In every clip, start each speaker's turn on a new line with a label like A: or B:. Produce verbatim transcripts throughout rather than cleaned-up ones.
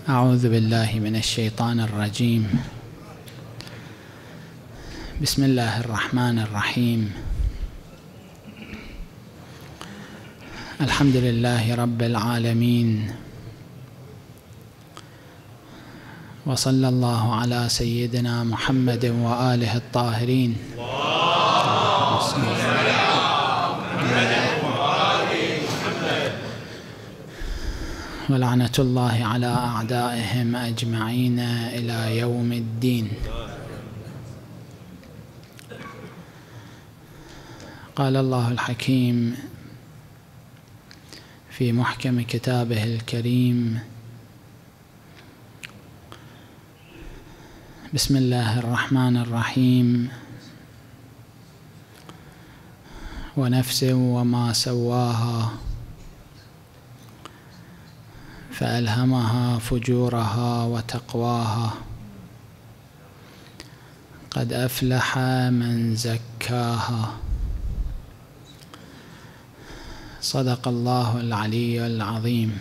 A: أعوذ بالله من الشيطان الرجيم. بسم الله الرحمن الرحيم. الحمد لله رب العالمين، وصلى الله على سيدنا محمد وآله الطاهرين. ولعنة الله على أعدائهم أجمعين إلى يوم الدين. قال الله الحكيم في محكم كتابه الكريم: بسم الله الرحمن الرحيم. ونفس وما سواها فألهمها فجورها وتقواها، قد أفلح من زكاها. صدق الله العلي العظيم.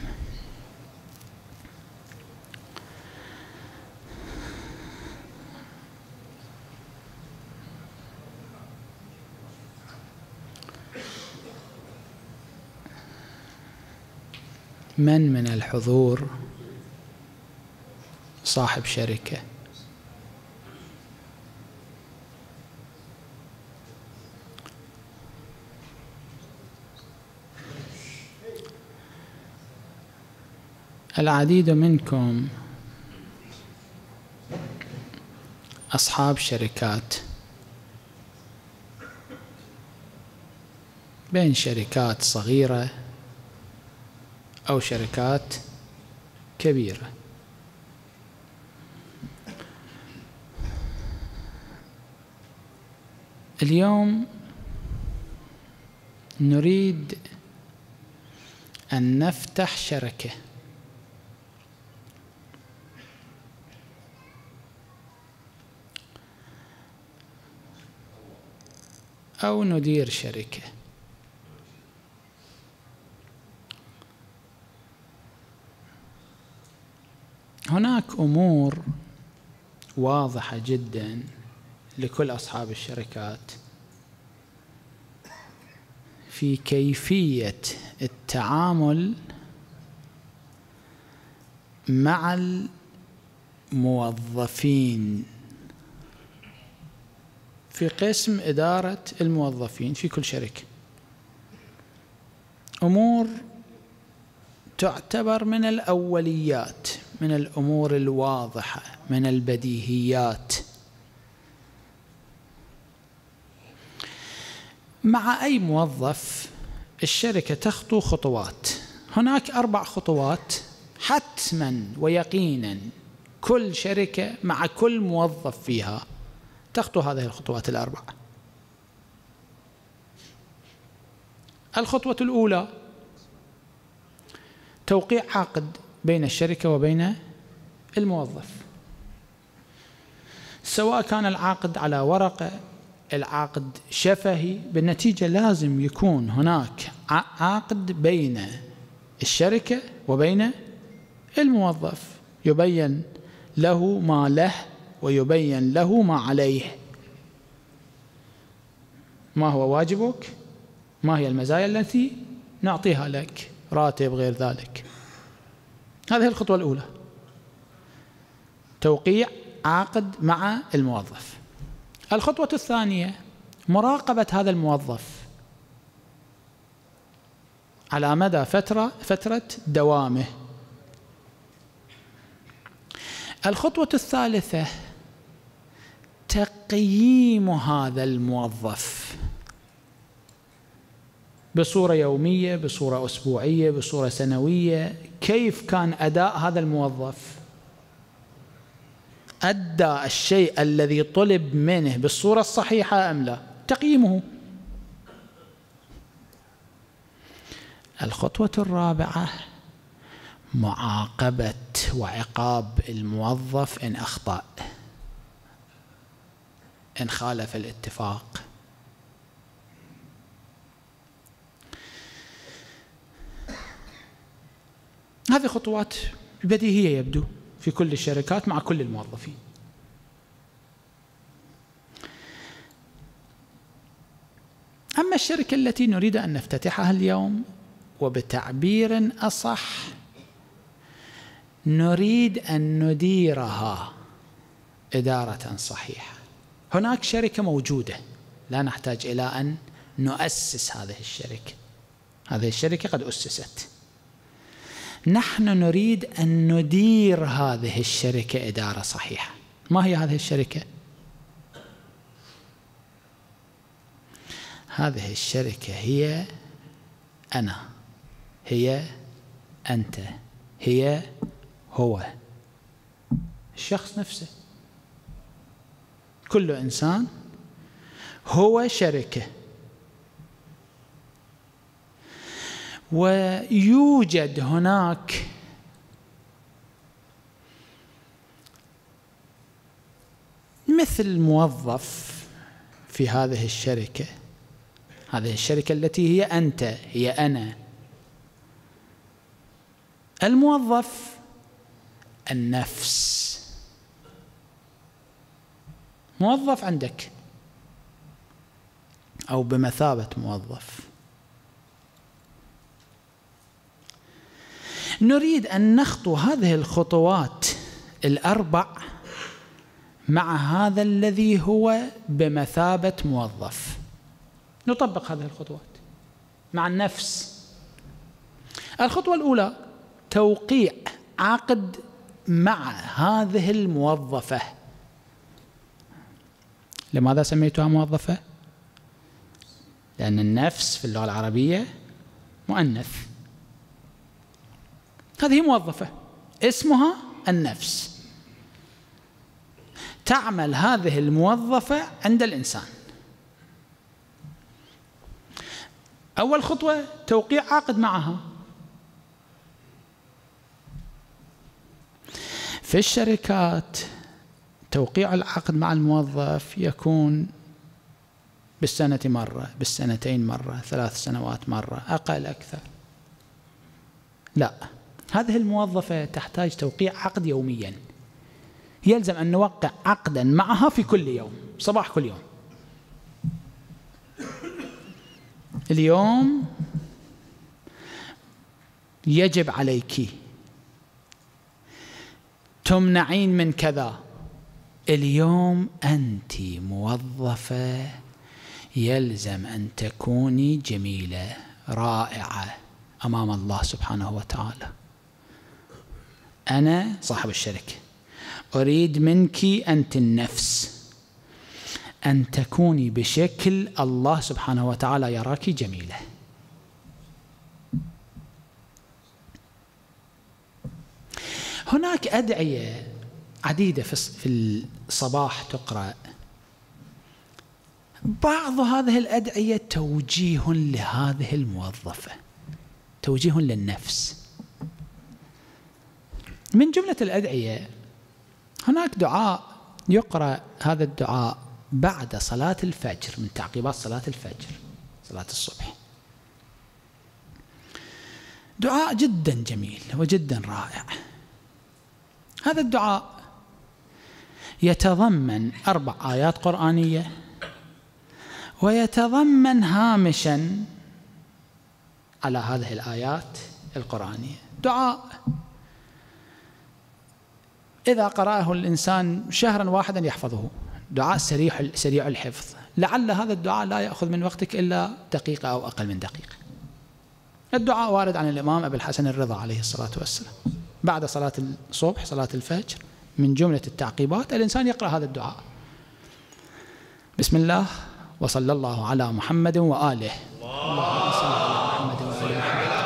A: من من الحضور صاحب شركة؟ العديد منكم أصحاب شركات، بين شركات صغيرة أو شركات كبيرة. اليوم نريد أن نفتح شركة، أو ندير شركة. هناك أمور واضحة جدا لكل أصحاب الشركات في كيفية التعامل مع الموظفين في قسم إدارة الموظفين في كل شركة. أمور تعتبر من الأوليات، من الأمور الواضحة، من البديهيات. مع أي موظف الشركة تخطو خطوات. هناك أربع خطوات حتما ويقينا كل شركة مع كل موظف فيها تخطو هذه الخطوات الأربعة. الخطوة الأولى توقيع عقد بين الشركة وبين الموظف، سواء كان العقد على ورقة، العقد شفهي. بالنتيجة لازم يكون هناك عقد بين الشركة وبين الموظف، يبين له ما له ويبين له ما عليه، ما هو واجبك، ما هي المزايا التي نعطيها لك، راتب غير ذلك. هذه الخطوة الأولى، توقيع عقد مع الموظف. الخطوة الثانية مراقبة هذا الموظف على مدى فترة فترة دوامه. الخطوة الثالثة تقييم هذا الموظف بصورة يومية، بصورة أسبوعية، بصورة سنوية. كيف كان أداء هذا الموظف؟ أدى الشيء الذي طلب منه بالصورة الصحيحة أم لا؟ تقييمه. الخطوة الرابعة معاقبة وعقاب الموظف إن أخطأ، إن خالف الاتفاق. هذه خطوات البديهية يبدو في كل الشركات مع كل الموظفين. أما الشركة التي نريد أن نفتتحها اليوم، وبتعبير أصح نريد أن نديرها إدارة صحيحة. هناك شركة موجودة، لا نحتاج إلى أن نؤسس هذه الشركة، هذه الشركة قد أسست. نحن نريد أن ندير هذه الشركة إدارة صحيحة. ما هي هذه الشركة؟ هذه الشركة هي أنا، هي أنت، هي هو، الشخص نفسه. كل إنسان هو شركة، ويوجد هناك مثل موظف في هذه الشركة، هذه الشركة التي هي أنت، هي أنا. الموظف النفس، موظف عندك أو بمثابة موظف. نريد أن نخطو هذه الخطوات الأربع مع هذا الذي هو بمثابة موظف. نطبق هذه الخطوات مع النفس. الخطوة الأولى توقيع عقد مع هذه الموظفة. لماذا سميتها موظفة؟ لأن النفس في اللغة العربية مؤنث. هذه موظفة اسمها النفس. تعمل هذه الموظفة عند الإنسان. أول خطوة توقيع عقد معها. في الشركات توقيع العقد مع الموظف يكون بالسنة مرة، بالسنتين مرة، ثلاث سنوات مرة، أقل أكثر. لا، هذه الموظفة تحتاج توقيع عقد يوميا. يلزم أن نوقع عقدا معها في كل يوم، صباح كل يوم. اليوم يجب عليك تمنعين من كذا. اليوم أنت موظفة، يلزم أن تكوني جميلة رائعة أمام الله سبحانه وتعالى. أنا صاحب الشركة، أريد منك أنت النفس أن تكوني بشكل الله سبحانه وتعالى يراك جميلة. هناك أدعية عديدة في الصباح تقرأ. بعض هذه الأدعية توجيه لهذه الموظفة، توجيه للنفس. من جملة الأدعية هناك دعاء يقرأ، هذا الدعاء بعد صلاة الفجر، من تعقيبات صلاة الفجر، صلاة الصبح. دعاء جدا جميل وجدا رائع. هذا الدعاء يتضمن أربع آيات قرآنية، ويتضمن هامشا على هذه الآيات القرآنية. دعاء إذا قرأه الإنسان شهرا واحدا يحفظه. دعاء سريع سريع الحفظ. لعل هذا الدعاء لا يأخذ من وقتك إلا دقيقة أو أقل من دقيقة. الدعاء وارد عن الإمام أبي الحسن الرضا عليه الصلاة والسلام بعد صلاة الصبح، صلاة الفجر. من جملة التعقيبات الإنسان يقرأ هذا الدعاء: بسم الله وصلى الله على محمد وآله. اللهم صل على محمد وآل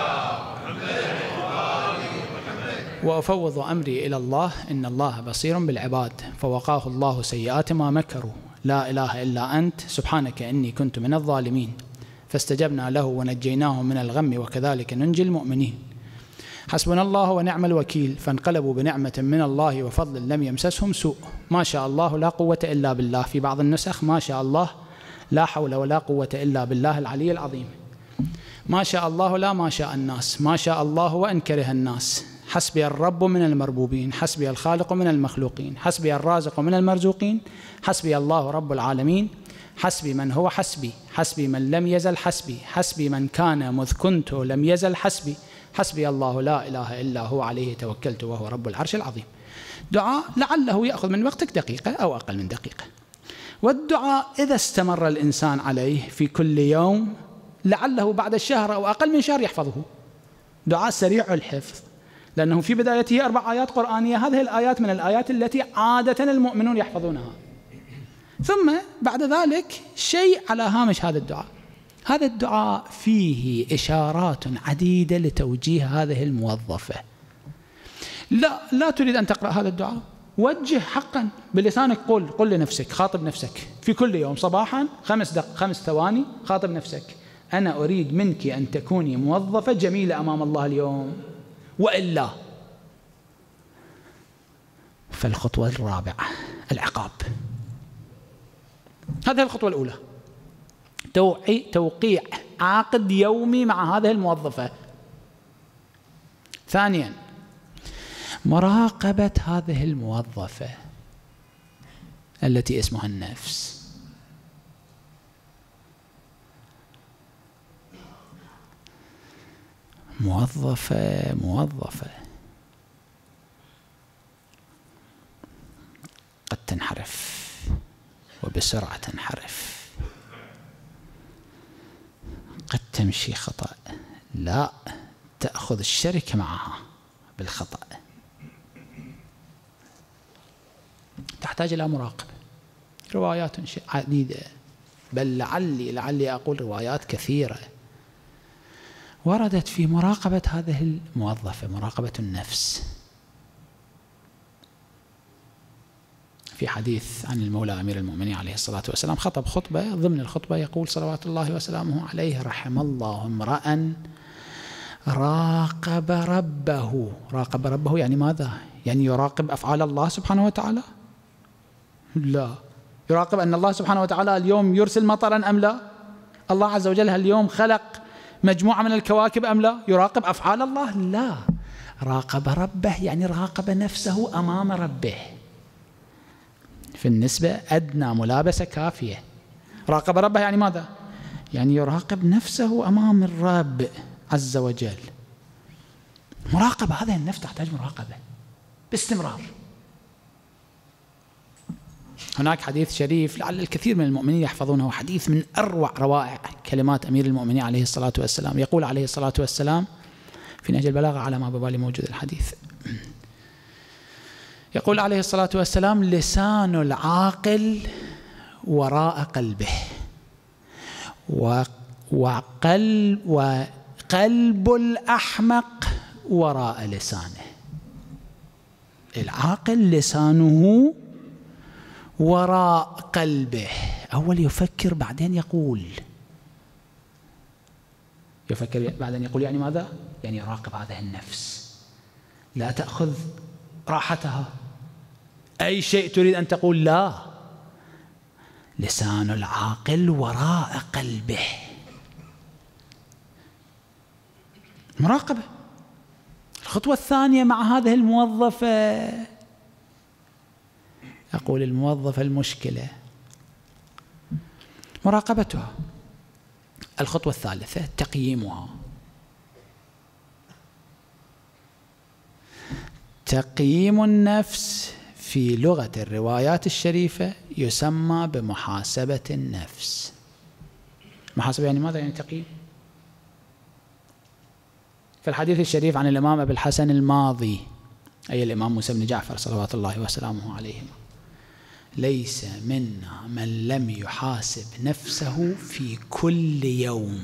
A: محمد. وأفوض أمري إلى الله إن الله بصير بالعباد. فوقاه الله سيئات ما مكروا. لا إله إلا أنت سبحانك إني كنت من الظالمين. فاستجبنا له ونجيناه من الغم وكذلك ننجي المؤمنين. حسبنا الله ونعم الوكيل. فانقلبوا بنعمة من الله وفضل لم يمسسهم سوء. ما شاء الله لا قوة إلا بالله. في بعض النسخ ما شاء الله لا حول ولا قوة إلا بالله العلي العظيم. ما شاء الله لا ما شاء الناس. ما شاء الله وإن كره الناس. حسبي الرب من المربوبين، حسبي الخالق من المخلوقين، حسبي الرازق من المرزوقين، حسبي الله رب العالمين، حسبي من هو حسبي، حسبي من لم يزل حسبي، حسبي من كان مذ كنت لم يزل حسبي، حسبي الله لا إله إلا هو عليه توكلت وهو رب العرش العظيم. دعاء لعله يأخذ من وقتك دقيقة أو أقل من دقيقة، والدعاء إذا استمر الإنسان عليه في كل يوم لعله بعد الشهر أو أقل من شهر يحفظه. دعاء سريع الحفظ، لأنه في بدايته أربع آيات قرآنية، هذه الآيات من الآيات التي عادة المؤمنون يحفظونها. ثم بعد ذلك شيء على هامش هذا الدعاء، هذا الدعاء فيه إشارات عديدة لتوجيه هذه الموظفة. لا لا تريد أن تقرأ هذا الدعاء، وجه حقا بلسانك، قل قل لنفسك، خاطب نفسك في كل يوم صباحا خمس دق خمس ثواني، خاطب نفسك أنا أريد منك أن تكوني موظفة جميلة أمام الله اليوم، وإلا. فالخطوة الرابعة العقاب. هذه الخطوة الأولى، توقيع عقد يومي مع هذه الموظفة. ثانيا مراقبة هذه الموظفة التي اسمها النفس. موظفة موظفة قد تنحرف وبسرعة تنحرف، قد تمشي خطأ، لا تأخذ الشركة معها بالخطأ، تحتاج إلى مراقبة. روايات عديدة، بل لعلي لعلي أقول روايات كثيرة وردت في مراقبة هذه الموظفة، مراقبة النفس. في حديث عن المولى أمير المؤمنين عليه الصلاة والسلام خطب خطبة، ضمن الخطبة يقول صلوات الله وسلامه عليه: رحم الله امرأ راقب ربه. راقب ربه يعني ماذا؟ يعني يراقب أفعال الله سبحانه وتعالى؟ لا. يراقب أن الله سبحانه وتعالى اليوم يرسل مطرا أم لا؟ الله عز وجل اليوم خلق مجموعة من الكواكب أم لا؟ يراقب أفعال الله؟ لا. راقب ربه يعني راقب نفسه أمام ربه، في النسبة أدنى ملابسة كافية. راقب ربه يعني ماذا؟ يعني يراقب نفسه أمام الرب عز وجل. مراقبة، هذه النفس تحتاج مراقبة باستمرار. هناك حديث شريف لعل الكثير من المؤمنين يحفظونه، حديث من أروع روائع كلمات أمير المؤمنين عليه الصلاة والسلام. يقول عليه الصلاة والسلام في نهج البلاغة، على ما ببالي موجود الحديث، يقول عليه الصلاة والسلام: لسان العاقل وراء قلبه، وقلب, وقلب الأحمق وراء لسانه. العاقل لسانه وراء قلبه، أول يفكر بعدين يقول، يفكر بعدين يقول، يعني ماذا؟ يعني يراقب هذه النفس، لا تأخذ راحتها، أي شيء تريد أن تقول لا. لسان العاقل وراء قلبه، مراقبة. الخطوة الثانية مع هذه الموظفة، أقول الموظفة المشكلة، مراقبتها. الخطوة الثالثة تقييمها. تقييم النفس في لغة الروايات الشريفة يسمى بمحاسبة النفس. محاسبة يعني ماذا؟ يعني تقييم. في الحديث الشريف عن الإمام أبي الحسن الماضي، أي الإمام موسى بن جعفر صلوات الله وسلامه عليهما: ليس منا من لم يحاسب نفسه في كل يوم،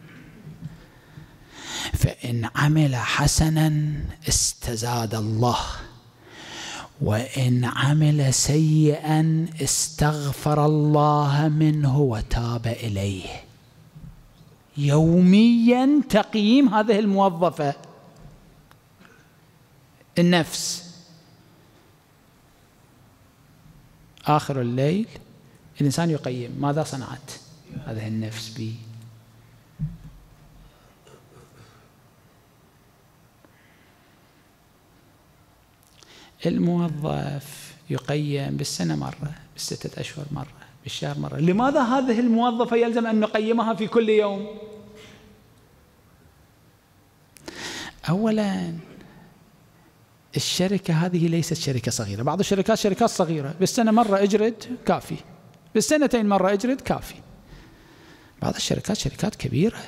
A: فإن عمل حسنا استزاد الله، وإن عمل سيئا استغفر الله منه وتاب إليه. يوميا تقييم هذه الموظفة النفس. آخر الليل الإنسان يقيم ماذا صنعت هذه النفس بي. الموظف يقيم بالسنة مرة، بالستة أشهر مرة، بالشهر مرة. لماذا هذه الموظفة يلزم أن نقيمها في كل يوم؟ أولا الشركة هذه ليست شركة صغيرة. بعض الشركات شركات صغيرة، بالسنة مرة اجرد كافي، بالسنتين مرة اجرد كافي. بعض الشركات شركات كبيرة،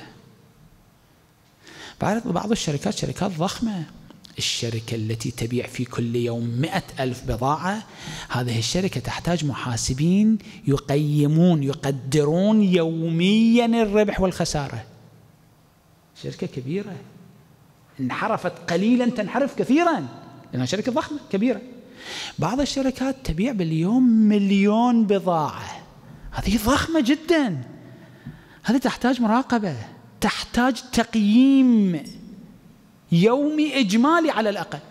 A: بعض الشركات شركات ضخمة. الشركة التي تبيع في كل يوم مئة ألف بضاعة، هذه الشركة تحتاج محاسبين يقيمون يقدرون يوميا الربح والخسارة. شركة كبيرة انحرفت قليلا تنحرف كثيرا، لأنها شركة ضخمة كبيرة. بعض الشركات تبيع باليوم مليون بضاعة، هذه ضخمة جدا، هذه تحتاج مراقبة، تحتاج تقييم يومي إجمالي على الأقل.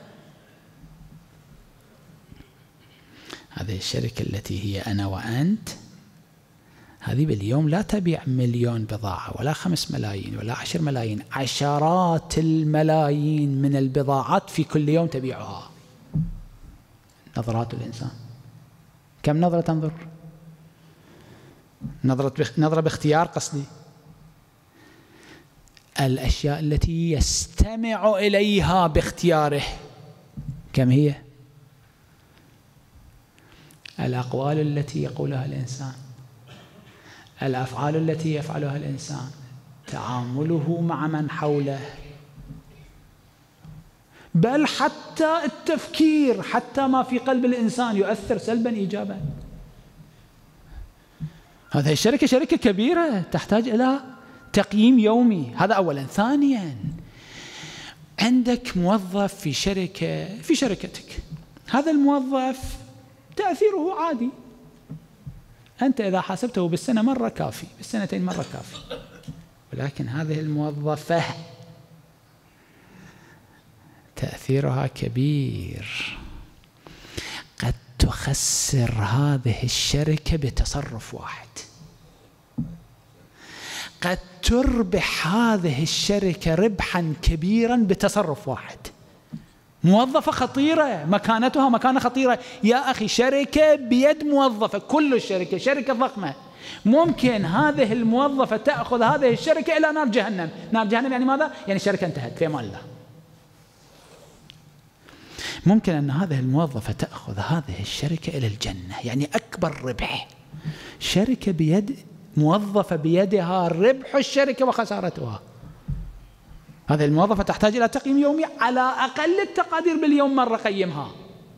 A: هذه الشركة التي هي أنا وأنت، هذه باليوم لا تبيع مليون بضاعة ولا خمس ملايين ولا عشر ملايين، عشرات الملايين من البضاعات في كل يوم تبيعها. نظرات الإنسان، كم نظرة تنظر؟ نظرة بخ... نظرة باختيار قصدي. الأشياء التي يستمع إليها باختياره كم هي؟ الأقوال التي يقولها الإنسان، الأفعال التي يفعلها الإنسان، تعامله مع من حوله، بل حتى التفكير، حتى ما في قلب الإنسان يؤثر سلبا إيجابا. هذه الشركة شركة كبيرة تحتاج إلى تقييم يومي، هذا أولا. ثانيا عندك موظف في شركة في شركتك، هذا الموظف تأثيره عادي، أنت إذا حاسبته بالسنة مرة كافي، بالسنتين مرة كافي. ولكن هذه الموظفة تأثيرها كبير، قد تخسر هذه الشركة بتصرف واحد، قد تربح هذه الشركة ربحا كبيرا بتصرف واحد. موظفة خطيرة، مكانتها مكانة خطيرة يا أخي. شركة بيد موظفة، كل الشركة شركة ضخمة، ممكن هذه الموظفة تأخذ هذه الشركة إلى نار جهنم. نار جهنم يعني ماذا؟ يعني الشركة انتهت في أمان الله. ممكن أن هذه الموظفة تأخذ هذه الشركة إلى الجنة، يعني أكبر ربح. شركة بيد موظفة بيدها ربح الشركة وخسارتها. هذه الموظفة تحتاج إلى تقييم يومي، على أقل التقادير باليوم مرة قيمها.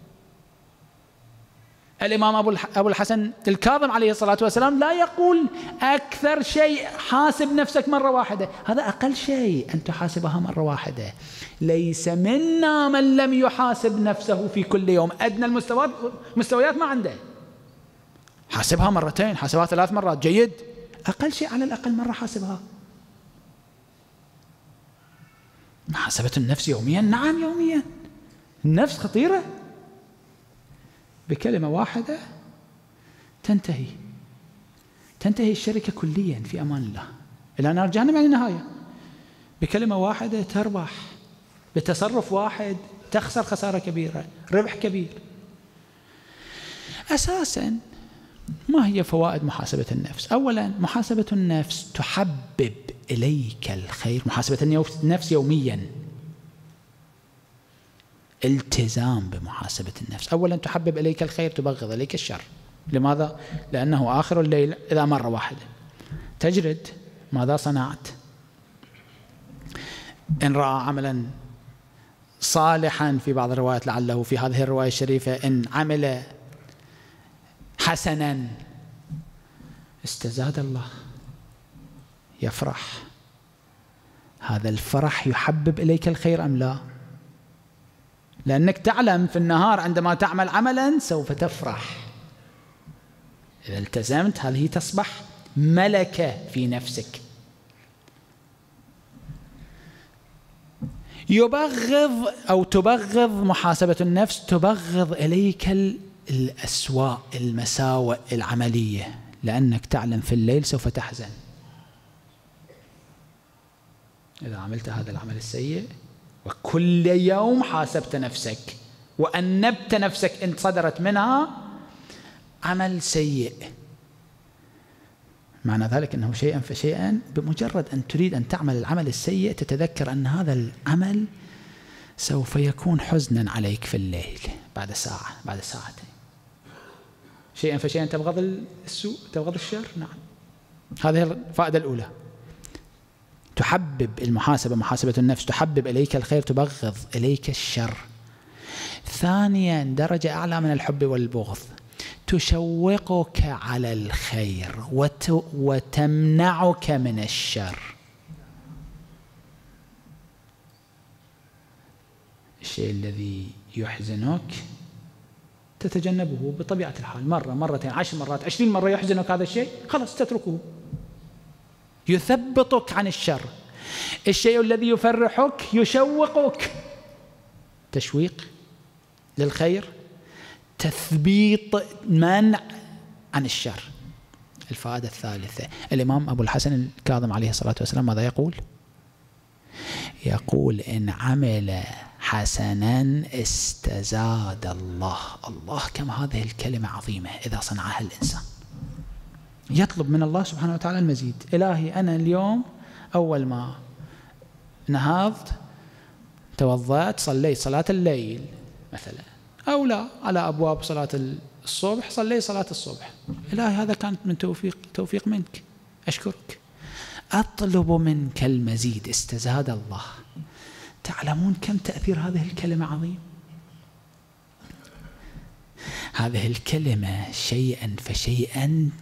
A: الإمام أبو الحسن الكاظم عليه الصلاة والسلام لا يقول أكثر شيء حاسب نفسك مرة واحدة، هذا أقل شيء أن تحاسبها مرة واحدة. ليس منا من لم يحاسب نفسه في كل يوم، أدنى المستويات مستويات ما عنده. حاسبها مرتين، حاسبها ثلاث مرات، جيد. أقل شيء على الأقل مرة حاسبها. محاسبة النفس يوميا، نعم يوميا. النفس خطيرة، بكلمة واحدة تنتهي تنتهي الشركة كليا في أمان الله إلى نار جهنم، يعني النهاية. بكلمة واحدة تربح، بتصرف واحد تخسر خسارة كبيرة، ربح كبير. أساسا ما هي فوائد محاسبة النفس؟ أولا محاسبة النفس تحبب إليك الخير. محاسبة النفس يوميا، التزام بمحاسبة النفس. أولا تحبب إليك الخير، تبغض إليك الشر. لماذا؟ لأنه آخر الليل إذا مرة واحدة تجرد ماذا صنعت. إن رأى عملا صالحا في بعض الروايات، لعله في هذه الرواية الشريفة إن عمل حسنا استزاد الله، يفرح. هذا الفرح يحبب إليك الخير أم لا؟ لأنك تعلم في النهار عندما تعمل عملا سوف تفرح. إذا التزمت هذه تصبح ملكة في نفسك. يبغض أو تبغض محاسبة النفس، تبغض إليك الأسواء، المساوئ العملية، لأنك تعلم في الليل سوف تحزن. إذا عملت هذا العمل السيء وكل يوم حاسبت نفسك وأنبت نفسك إن صدرت منها عمل سيء. معنى ذلك أنه شيئا فشيئا، بمجرد أن تريد أن تعمل العمل السيء تتذكر أن هذا العمل سوف يكون حزنا عليك في الليل بعد ساعة بعد ساعتين. شيئا فشيئا تبغض السوء تبغض الشر. نعم، هذه الفائدة الأولى. تحبب المحاسبة، محاسبة النفس، تحبب إليك الخير تبغض إليك الشر. ثانيا، درجة أعلى من الحب والبغض، تشوقك على الخير وت... وتمنعك من الشر. الشيء الذي يحزنك تتجنبه بطبيعة الحال، مرة مرتين عشر مرات عشرين مرة يحزنك هذا الشيء، خلاص تتركه. يثبطك عن الشر. الشيء الذي يفرحك يشوقك، تشويق للخير، تثبيط، منع عن الشر. الفائدة الثالثة، الإمام أبو الحسن الكاظم عليه الصلاة والسلام ماذا يقول؟ يقول إن عمل حسنا استزاد الله. الله، كم هذه الكلمة عظيمة إذا صنعها الإنسان. يطلب من الله سبحانه وتعالى المزيد. إلهي أنا اليوم أول ما نهضت توضأت صليت صلاة الليل مثلا، أو لا على أبواب صلاة الصبح صليت صلاة الصبح. إلهي هذا كانت من توفيق توفيق منك، أشكرك. أطلب منك المزيد، استزاد الله. تعلمون كم تأثير هذه الكلمة عظيم؟ هذه الكلمة شيئا فشيئا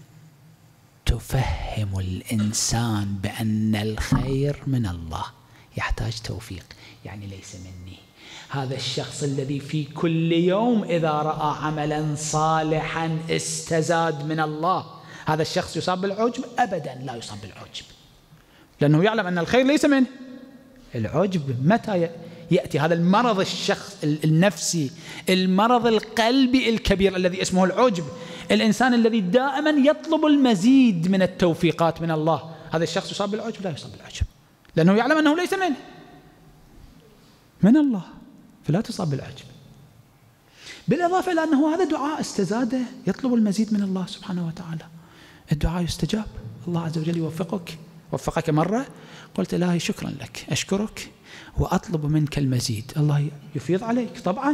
A: تفهم الإنسان بأن الخير من الله، يحتاج توفيق. يعني ليس مني. هذا الشخص الذي في كل يوم إذا رأى عملا صالحا استزاد من الله، هذا الشخص يصاب بالعجب؟ أبدا لا يصاب بالعجب، لأنه يعلم أن الخير ليس منه. العجب متى يأتي؟ هذا المرض الشخص النفسي، المرض القلبي الكبير الذي اسمه العجب. الإنسان الذي دائما يطلب المزيد من التوفيقات من الله، هذا الشخص يصاب بالعجب؟ لا يصاب بالعجب، لأنه يعلم أنه ليس منه، من الله، فلا تصاب بالعجب. بالإضافة إلى أنه هذا دعاء استزاده، يطلب المزيد من الله سبحانه وتعالى. الدعاء يستجاب، الله عز وجل يوفقك. وفقك مرة قلت إلهي شكرا لك، أشكرك وأطلب منك المزيد، الله يفيض عليك طبعا.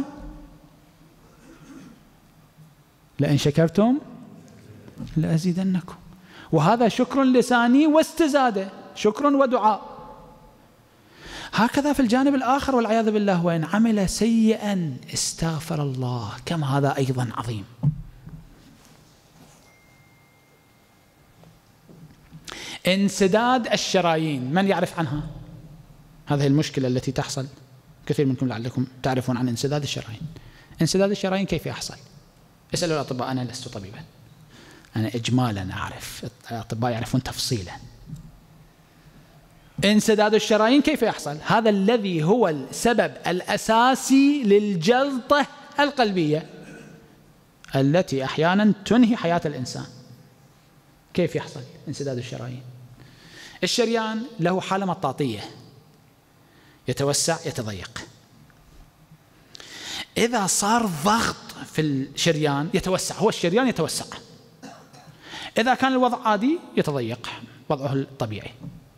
A: لئن شكرتم لأزيدنكم. وهذا شكر لساني واستزاده، شكر ودعاء. هكذا في الجانب الآخر والعياذ بالله، وإن عمل سيئا استغفر الله، كم هذا أيضا عظيم. انسداد الشرايين، من يعرف عنها؟ هذه المشكلة التي تحصل، كثير منكم لعلكم تعرفون عن انسداد الشرايين. انسداد الشرايين كيف يحصل؟ اسألوا الأطباء، أنا لست طبيبا، أنا إجمالا أعرف، الأطباء يعرفون تفصيلا. انسداد الشرايين كيف يحصل؟ هذا الذي هو السبب الأساسي للجلطة القلبية التي أحيانا تنهي حياة الإنسان. كيف يحصل انسداد الشرايين؟ الشريان له حالة مطاطية، يتوسع يتضيق. إذا صار ضغط في الشريان يتوسع، هو الشريان يتوسع. إذا كان الوضع عادي يتضيق وضعه الطبيعي.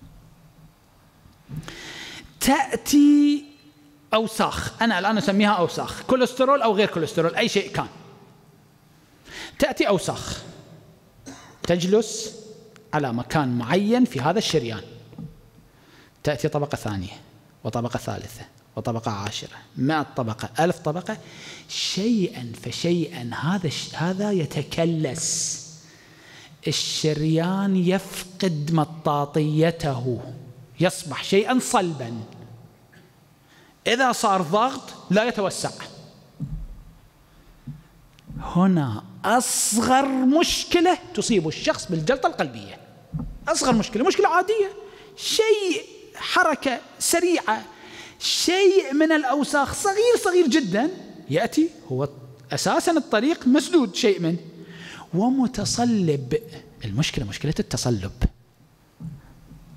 A: تأتي أوساخ، أنا الآن أسميها أوساخ، كوليسترول أو غير كوليسترول، أي شيء كان. تأتي أوساخ تجلس على مكان معين في هذا الشريان، تأتي طبقة ثانية وطبقة ثالثة وطبقة عاشرة، مئة طبقة، ألف طبقة، شيئا فشيئا هذا هذا يتكلس، الشريان يفقد مطاطيته، يصبح شيئا صلبا. إذا صار ضغط لا يتوسع. هنا أصغر مشكلة تصيب الشخص بالجلطة القلبية، أصغر مشكلة، مشكلة عادية، شيء حركة سريعة، شيء من الأوساخ صغير صغير جدا يأتي، هو أساسا الطريق مسدود شيء منه ومتصلب. المشكلة مشكلة التصلب.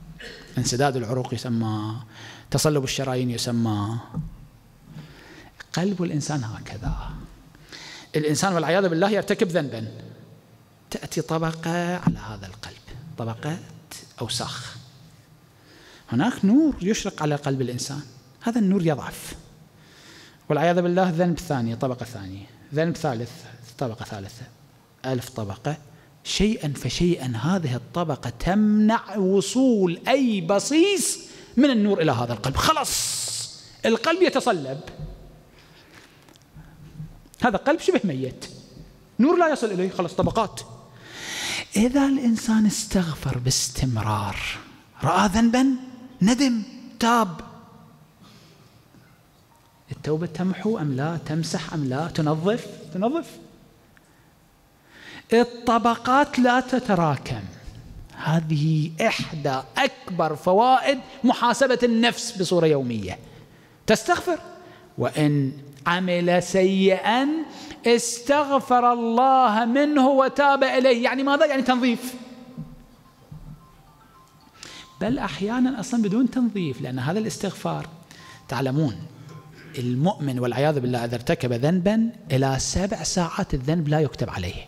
A: انسداد العروق يسمى، تصلب الشرايين يسمى. قلب الإنسان هكذا. الإنسان والعياذ بالله يرتكب ذنبا، تأتي طبقة على هذا القلب، طبقة أوساخ. هناك نور يشرق على قلب الإنسان، هذا النور يضعف، والعياذ بالله ذنب ثاني، طبقة ثانية، ذنب ثالث، طبقة ثالثة، ألف طبقة. شيئا فشيئا هذه الطبقة تمنع وصول أي بصيص من النور إلى هذا القلب، خلاص القلب يتصلب. هذا قلب شبه ميت، نور لا يصل إليه، خلاص طبقات. إذا الإنسان استغفر باستمرار، رأى ذنبا، ندم، تاب، التوبة تمحو أم لا؟ تمسح أم لا؟ تنظف؟ تنظف. الطبقات لا تتراكم. هذه إحدى أكبر فوائد محاسبة النفس بصورة يومية. تستغفر، وإن عمل سيئا استغفر الله منه وتاب إليه. يعني ماذا؟ يعني تنظيف. بل أحيانا أصلا بدون تنظيف، لأن هذا الاستغفار، تعلمون المؤمن والعياذ بالله إذا ارتكب ذنبا إلى سبع ساعات الذنب لا يكتب عليه.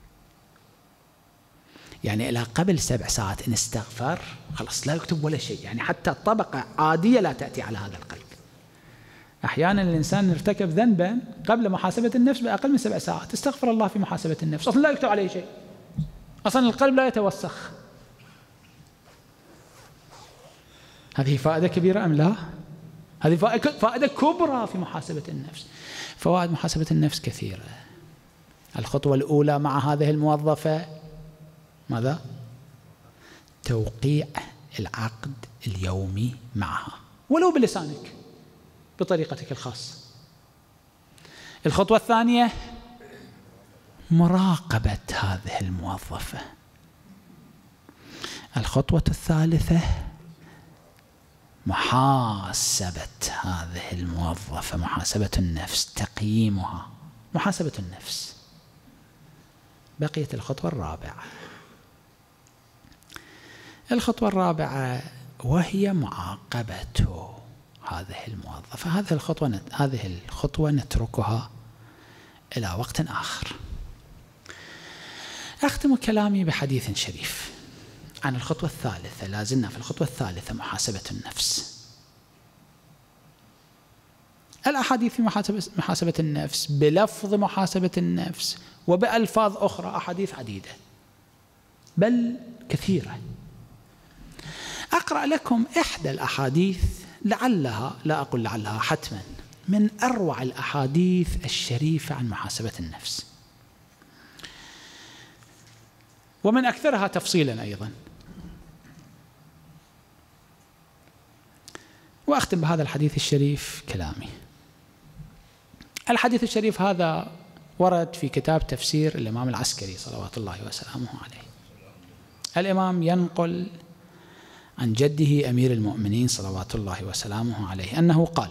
A: يعني إلى قبل سبع ساعات إن استغفر خلاص لا يكتب ولا شيء، يعني حتى طبقة عادية لا تأتي على هذا القلب. أحيانا الإنسان ارتكب ذنبا قبل محاسبة النفس بأقل من سبع ساعات، استغفر الله في محاسبة النفس، أصلا لا يكتب عليه شيء، أصلا القلب لا يتوسخ. هذه فائدة كبيرة أم لا؟ هذه فائدة كبرى في محاسبة النفس. فوائد محاسبة النفس كثيرة. الخطوة الأولى مع هذه الموظفة ماذا؟ توقيع العقد اليومي معها، ولو بلسانك بطريقتك الخاصة. الخطوة الثانية مراقبة هذه الموظفة. الخطوة الثالثة محاسبة هذه الموظفة، محاسبة النفس، تقييمها، محاسبة النفس. بقيت الخطوة الرابعة. الخطوة الرابعة وهي معاقبة هذه الموظفة. هذه الخطوة هذه الخطوة نتركها إلى وقت آخر. أختم كلامي بحديث شريف عن الخطوة الثالثة. لازلنا في الخطوة الثالثة، محاسبة النفس. الأحاديث في محاسبة, محاسبة النفس بلفظ محاسبة النفس وبألفاظ أخرى أحاديث عديدة بل كثيرة. أقرأ لكم إحدى الأحاديث لعلها، لا أقول لعلها، حتما من أروع الأحاديث الشريفة عن محاسبة النفس، ومن أكثرها تفصيلا أيضا. وأختم بهذا الحديث الشريف كلامي. الحديث الشريف هذا ورد في كتاب تفسير الإمام العسكري صلوات الله وسلامه عليه. الإمام ينقل عن جده أمير المؤمنين صلوات الله وسلامه عليه أنه قال: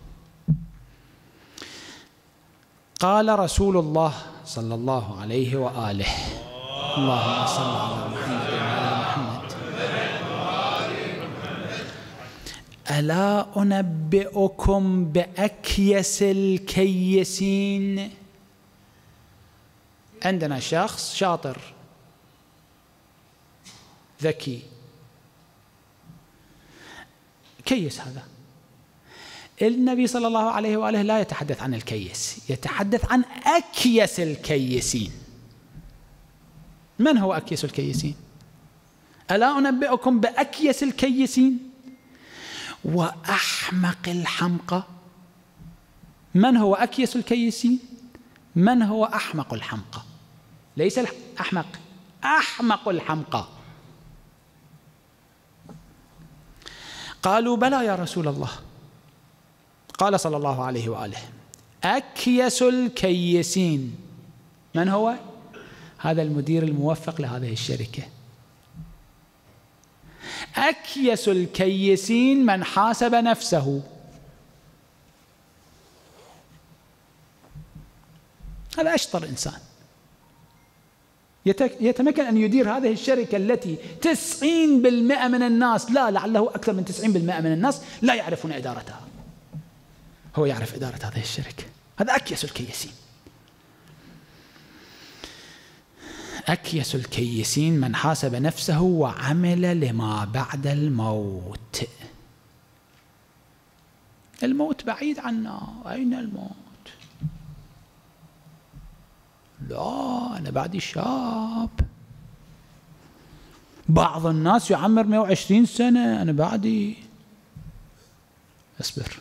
A: قال رسول الله صلى الله عليه وآله، اللهم صل على محمد وعلى محمد، ألا أنبئكم بأكيس الكيسين؟ عندنا شخص شاطر ذكي كيس، هذا النبي صلى الله عليه وآله لا يتحدث عن الكيس، يتحدث عن أكيس الكيسين. من هو أكيس الكيسين؟ ألا أنبئكم بأكيس الكيسين وأحمق الحمقى. من هو أكيس الكيسين؟ من هو أحمق الحمقى؟ ليس الأحمق، أحمق الحمقى. قالوا: بلى يا رسول الله. قال صلى الله عليه وآله: أكيس الكيسين. من هو؟ هذا المدير الموفق لهذه الشركة. أكيس الكيسين من حاسب نفسه. هذا أشطر إنسان يتمكن أن يدير هذه الشركة التي تسعين بالمئة من الناس، لا لعله أكثر من تسعين بالمئة من الناس لا يعرفون إدارتها. هو يعرف إدارة هذه الشركة. هذا أكيس الكيسين. أكيس الكيسين من حاسب نفسه وعمل لما بعد الموت. الموت بعيد عنا، أين الموت؟ لا، أنا بعدي شاب. بعض الناس يعمر مئة وعشرين سنة، أنا بعدي. اصبر.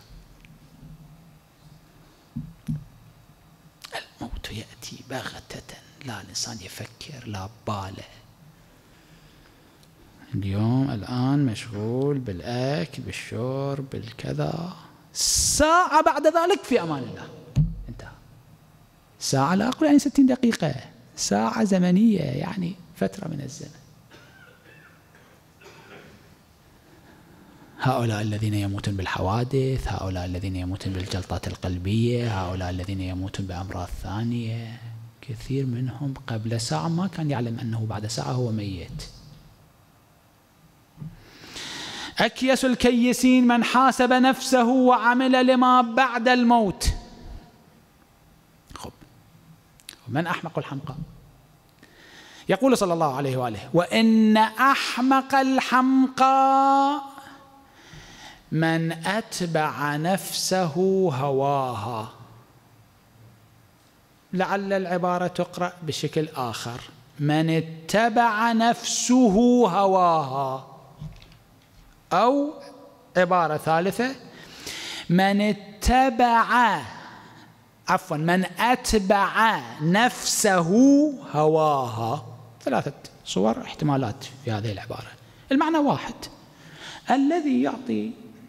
A: الموت يأتي بغتة، لا الإنسان يفكر، لا باله. اليوم الآن مشغول بالأكل بالشرب بالكذا، ساعة بعد ذلك في أمان الله انتهى. ساعة لا أقول يعني ستين دقيقة، ساعة زمنية يعني فترة من الزمن. هؤلاء الذين يموتون بالحوادث، هؤلاء الذين يموتون بالجلطات القلبية، هؤلاء الذين يموتون بأمراض ثانية، كثير منهم قبل ساعة ما كان يعلم أنه بعد ساعة هو ميت. أكيس الكيسين من حاسب نفسه وعمل لما بعد الموت. خب، من أحمق الحمقى؟ يقول صلى الله عليه وآله: وإن أحمق الحمقى من أتبع نفسه هواها. لعل العبارة تقرأ بشكل آخر: من اتبع نفسه هواها، أو عبارة ثالثة: من اتبع عفوا من أتبع نفسه هواها. ثلاثة صور احتمالات في هذه العبارة، المعنى واحد: الذي يعطي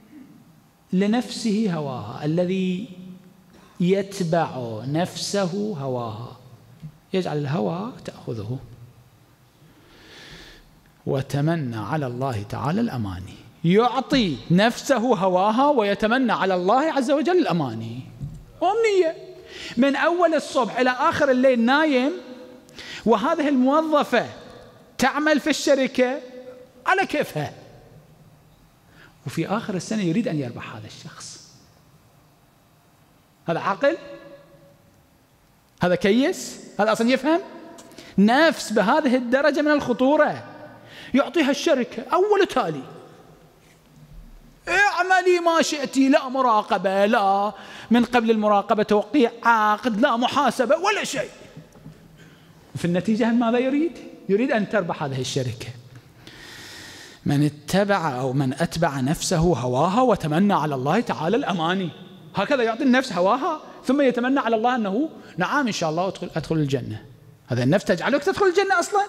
A: لنفسه هواها، الذي يتبع نفسه هواها، يجعل الهوى تأخذه وتمنى على الله تعالى الأماني. يعطي نفسه هواها ويتمنى على الله عز وجل الأماني. أمنية من أول الصبح إلى آخر الليل نايم، وهذه الموظفة تعمل في الشركة على كيفها، وفي آخر السنة يريد أن يربح هذا الشخص. هذا عاقل؟ هذا كيس؟ هذا أصلا يفهم؟ نفس بهذه الدرجة من الخطورة يعطيها الشركة أول تالي: اعملي ما شئتي، لا مراقبة، لا من قبل المراقبة توقيع عقد، لا محاسبة ولا شيء. وفي النتيجة ماذا يريد؟ يريد أن تربح هذه الشركة. من اتبع أو من أتبع نفسه هواها وتمنى على الله تعالى الأماني. هكذا يعطي النفس هواها ثم يتمنى على الله أنه نعم إن شاء الله أدخل, أدخل الجنة. هذا النفس تجعلك تدخل الجنة أصلا.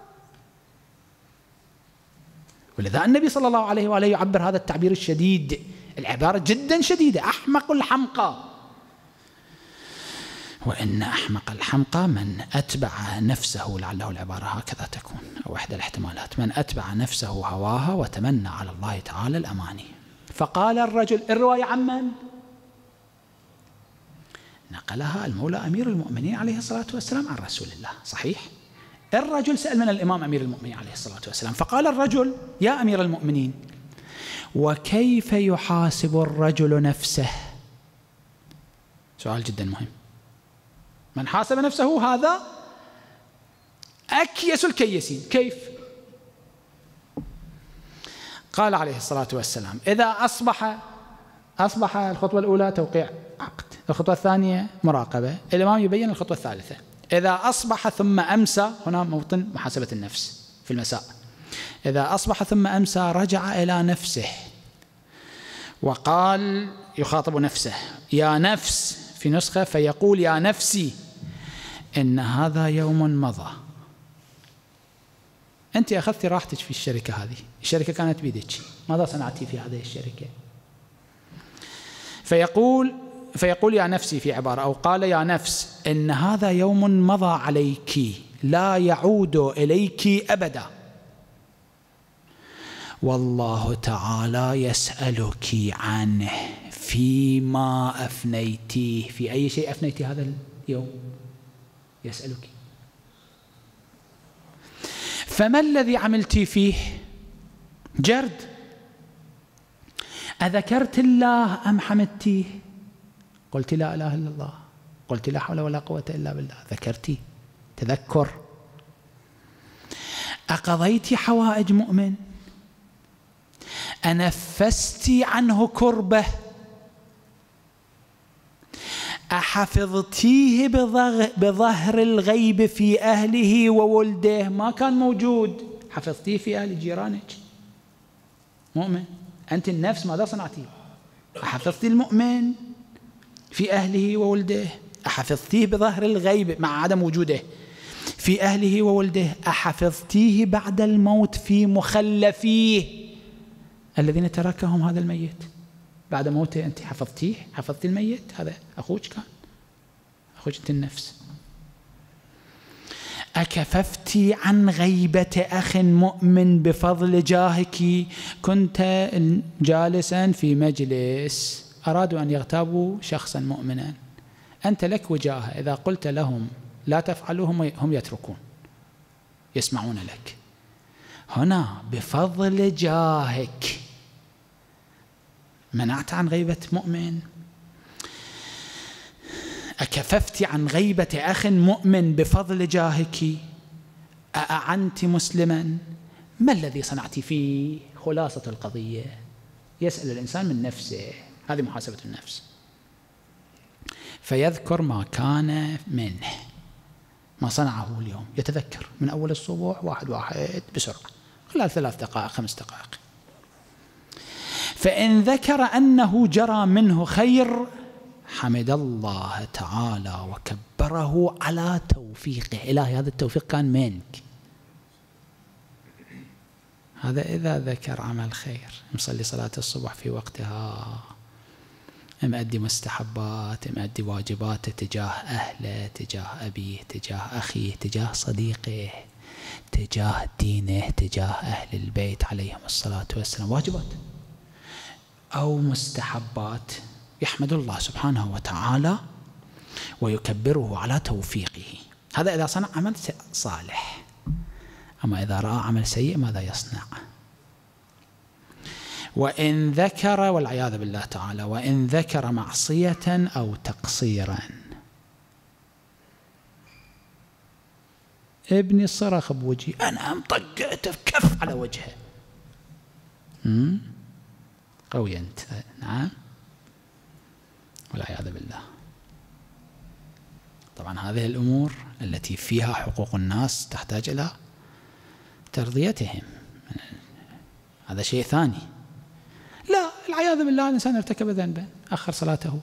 A: ولذا النبي صلى الله عليه وآله يعبر هذا التعبير الشديد، العبارة جدا شديدة: أحمق الحمقى. وإن أحمق الحمقى من أتبع نفسه، لعله العبارة هكذا تكون أو إحدى الاحتمالات: من أتبع نفسه هواها وتمنى على الله تعالى الأماني. فقال الرجل، الرواية عمن؟ نقلها المولى أمير المؤمنين عليه الصلاة والسلام عن رسول الله، صحيح؟ الرجل سأل من الإمام أمير المؤمنين عليه الصلاة والسلام، فقال الرجل: يا أمير المؤمنين، وكيف يحاسب الرجل نفسه؟ سؤال جدا مهم. من حاسب نفسه هذا أكيس الكيسين. كيف؟ قال عليه الصلاة والسلام: إذا أصبح أصبح الخطوة الأولى توقيع عقد، الخطوة الثانية مراقبة، الإمام يبين الخطوة الثالثة: إذا أصبح ثم أمسى، هنا موطن محاسبة النفس في المساء، إذا أصبح ثم أمسى رجع إلى نفسه وقال، يخاطب نفسه: يا نفس، في نسخة فيقول: يا نفسي إن هذا يوم مضى. أنت أخذت راحتك في الشركة هذه، الشركة كانت بيدك، ماذا صنعتي في هذه الشركة؟ فيقول فيقول يا نفسي في عبارة، أو قال: يا نفس إن هذا يوم مضى عليك لا يعود إليك أبدا، والله تعالى يسألك عنه فيما أفنيتيه. في أي شيء أفنيتي هذا اليوم؟ يسألك. فما الذي عملت فيه؟ جرد. أذكرت الله أم حمدتيه؟ قلت لا إله إلا الله. قلت لا حول ولا قوة إلا بالله، ذكرتي تذكر. أقضيت حوائج مؤمن، أنفست عنه كربة، أحفظتيه بظهر الغيب في أهله وولده، ما كان موجود، حفظتيه في أهل جيرانك مؤمن، أنت النفس ماذا صنعتي؟ أحفظتي المؤمن في أهله وولده، أحفظتيه بظهر الغيب مع عدم وجوده في أهله وولده، أحفظتيه بعد الموت في مخلفيه الذين تركهم هذا الميت بعد موته، أنت حفظتيه، حفظتي الميت، هذا أخوك كان، أخوك أنت النفس. أكففتي عن غيبة أخ مؤمن بفضل جاهك، كنت جالسا في مجلس أرادوا أن يغتابوا شخصا مؤمنا، أنت لك وجاهة، إذا قلت لهم لا تفعلوا هم يتركون، يسمعون لك. هنا بفضل جاهك منعت عن غيبة مؤمن. أكففت عن غيبة أخ مؤمن بفضل جاهك، أأعنت مسلما، ما الذي صنعت فيه؟ خلاصة القضية، يسأل الإنسان من نفسه، هذه محاسبة النفس، فيذكر ما كان منه، ما صنعه اليوم، يتذكر من أول الصبح واحد واحد بسرعة خلال ثلاث دقائق خمس دقائق. فإن ذكر أنه جرى منه خير حمد الله تعالى وكبره على توفيقه، إلهي هذا التوفيق كان منك. هذا إذا ذكر عمل خير، مصلي صلاة الصبح في وقتها، مؤدي مستحبات، مؤدي واجباته تجاه أهله، تجاه أبيه، تجاه أخيه، تجاه صديقه، تجاه دينه، تجاه أهل البيت عليهم الصلاة والسلام، واجبات أو مستحبات، يحمد الله سبحانه وتعالى ويكبره على توفيقه. هذا إذا صنع عمل صالح. أما إذا رأى عمل سيء ماذا يصنع؟ وإن ذكر، والعياذ بالله تعالى، وإن ذكر معصية أو تقصيرا، ابني صرخ بوجهي، أنا مطقعته كف على وجهه، قوي أنت، نعم، والعياذ بالله. طبعا هذه الأمور التي فيها حقوق الناس تحتاج إلى ترضيتهم، هذا شيء ثاني. لا، العياذ بالله، الإنسان ارتكب ذنبا، أخر صلاته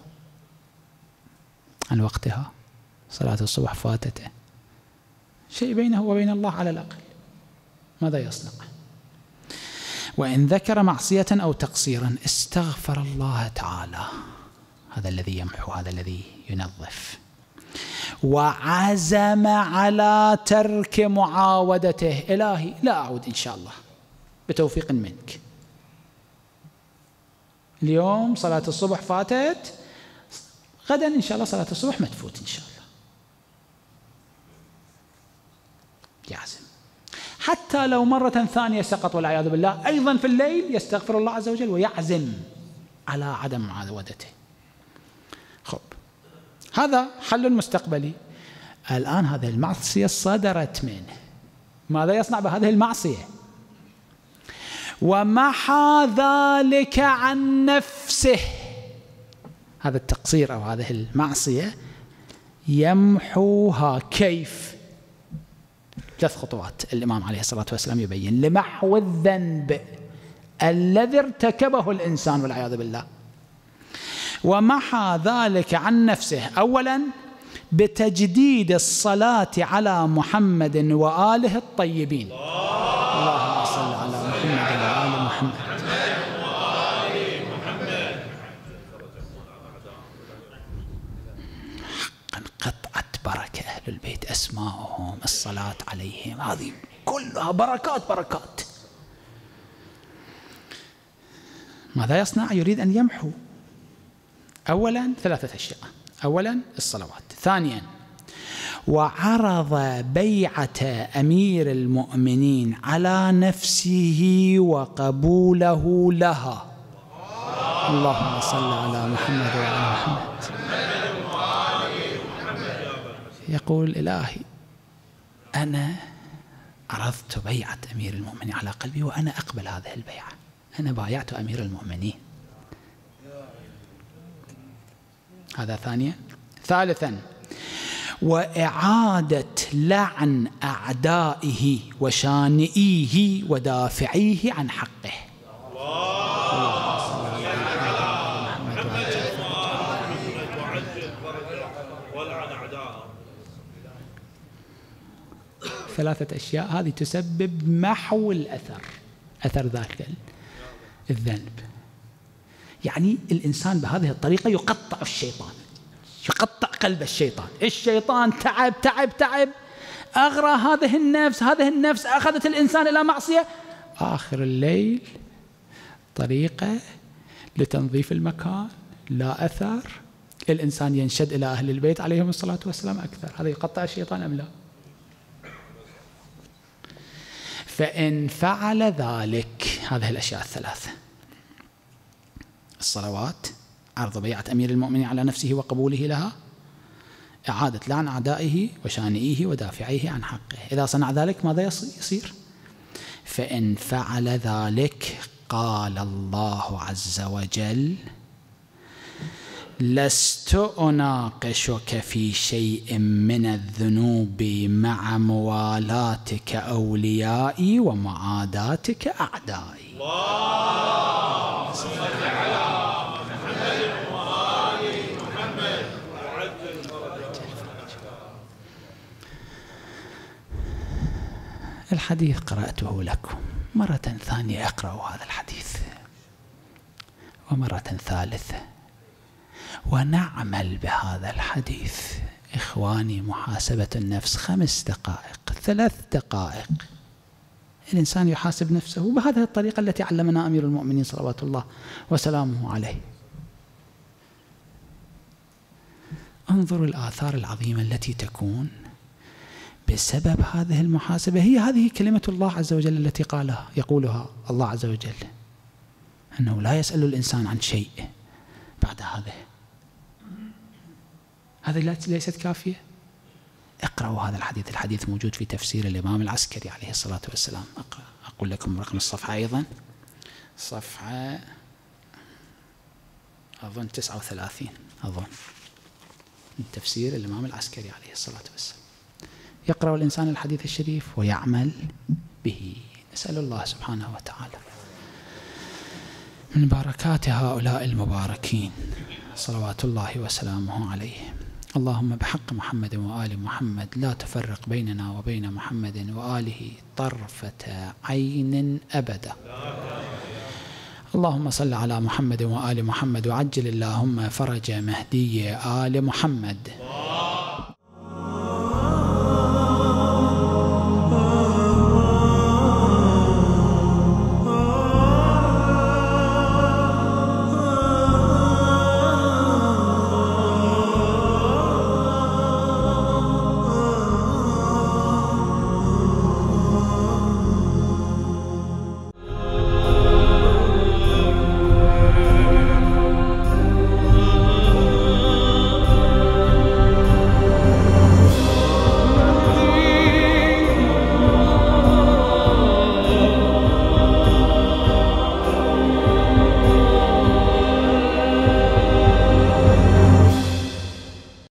A: عن وقتها، صلاة الصبح فاتته، شيء بينه وبين الله على الأقل، ماذا يصنع؟ وإن ذكر معصية أو تقصيرا استغفر الله تعالى، هذا الذي يمحو، هذا الذي ينظف، وعزم على ترك معاودته، إلهي لا أعود إن شاء الله بتوفيق منك. اليوم صلاة الصبح فاتت، غدا إن شاء الله صلاة الصبح ما تفوت إن شاء الله، يعزم. حتى لو مرة ثانية سقط والعياذ بالله أيضا في الليل يستغفر الله عز وجل ويعزم على عدم معاودته. خب، هذا حل مستقبلي. الآن هذه المعصية صدرت منه، ماذا يصنع بهذه المعصية؟ ومحى ذلك عن نفسه، هذا التقصير أو هذه المعصية يمحوها. كيف؟ ثلاث خطوات الإمام عليه الصلاة والسلام يبين لمحو الذنب الذي ارتكبه الإنسان والعياذ بالله. ومحى ذلك عن نفسه أولا بتجديد الصلاة على محمد وآله الطيبين، اللهم صل على محمد وآل محمد. حقا قطعت بركة أهل البيت، أسماءهم، الصلاة عليهم، هذه كلها بركات بركات. ماذا يصنع؟ يريد أن يمحو أولا ثلاثة أشياء، أولا الصلوات، ثانيا وعرض بيعة أمير المؤمنين على نفسه وقبوله لها، اللهم صل على محمد وعلى محمد. يقول إلهي أنا عرضت بيعة أمير المؤمنين على قلبي وأنا أقبل هذه البيعة، أنا بايعت أمير المؤمنين. هذا ثانيا. ثالثا وإعادة لعن أعدائه وشانئيه ودافعيه عن حقه. ثلاثة أشياء هذه تسبب محو الأثر، أثر ذاك الذنب. يعني الإنسان بهذه الطريقة يقطع الشيطان، يقطع قلب الشيطان. الشيطان تعب تعب تعب، أغرى هذه النفس، هذه النفس أخذت الإنسان إلى معصية. آخر الليل طريقة لتنظيف المكان، لا أثر، الإنسان ينشد إلى أهل البيت عليهم الصلاة والسلام أكثر. هذا يقطع الشيطان أم لا؟ فإن فعل ذلك، هذه الأشياء الثلاثة: الصلوات، عرض بيعة أمير المؤمنين على نفسه وقبوله لها، إعادة لعن أعدائه وشانئيه ودافعيه عن حقه. إذا صنع ذلك ماذا يصير؟ فإن فعل ذلك قال الله عز وجل: لست أناقشك في شيء من الذنوب مع موالاتك أوليائي ومعاداتك أعدائي. اللهم صل على محمد وآل محمد وعجل فرجهم. الحديث قرأته لكم مرة ثانية، اقرأوا هذا الحديث، ومرة ثالثة، ونعمل بهذا الحديث. إخواني، محاسبة النفس خمس دقائق، ثلاث دقائق، الإنسان يحاسب نفسه بهذه الطريقة التي علمنا أمير المؤمنين صلوات الله وسلامه عليه. انظروا الآثار العظيمة التي تكون بسبب هذه المحاسبة. هي هذه كلمة الله عز وجل التي قالها يقولها الله عز وجل، أنه لا يسأل الإنسان عن شيء بعد هذا. هذه ليست كافية؟ اقرأوا هذا الحديث، الحديث موجود في تفسير الإمام العسكري عليه الصلاة والسلام. أقول لكم رقم الصفحة أيضا، صفحة أظن تسعة وثلاثين، أظن من تفسير الإمام العسكري عليه الصلاة والسلام. يقرأ الإنسان الحديث الشريف ويعمل به. نسأل الله سبحانه وتعالى من بركات هؤلاء المباركين صلوات الله وسلامه عليهم. اللهم بحق محمد وآل محمد لا تفرق بيننا وبين محمد وآله طرفة عين أبدا. اللهم صل على محمد وآل محمد وعجل اللهم فرج مهدي آل محمد.